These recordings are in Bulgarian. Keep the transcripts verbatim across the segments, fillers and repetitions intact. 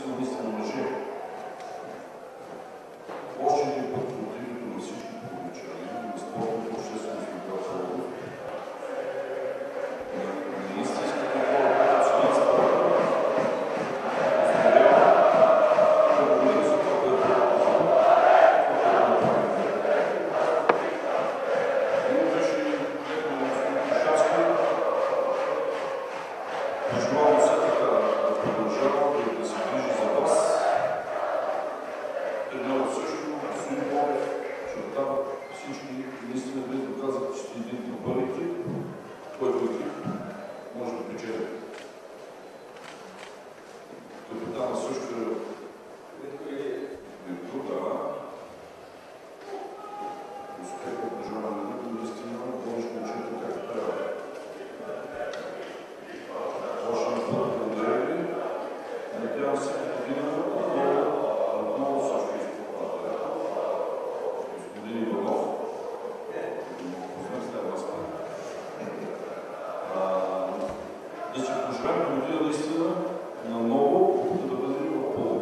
наистина, наистина мъже. Още един път от името на всички получали, на спортното обществено свидетелство, на истинските хора, които следят спорта, установява благодаря за това, което е показано, това, което направим. И беше леко на господин Кишарски, пожелавам се така да продължава да се грижи за вас. Едно също, господин Бобев, чертава всички, наистина вие доказахте, че сте един добър екип, който екип може да печели. Капитана също е труда, успеха от пожелаване на него, наистина можеш да учите както трябва. Още на път, благодаря ви. Надявам се, година отново също изпълнявате. Господин Иванов, познах след вас. Да си пожелаем година наистина на ново, да бъде в Пловдив.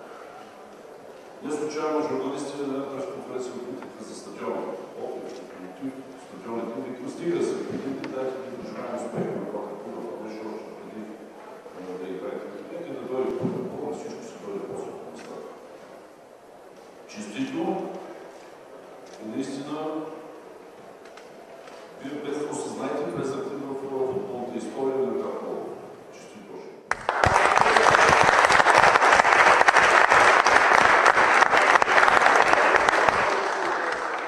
Не случайно журналисти на пресконференция отвикаха за стадиона. Стадионите викаха, стига се, видите, дайте да пожелаем успех на Вакарпура, това беше още преди да играете. Нека да дойде по-добро, всичко се дойде после по местата. Честито, наистина, вие без да осъзнаете, влезахте в футболната история на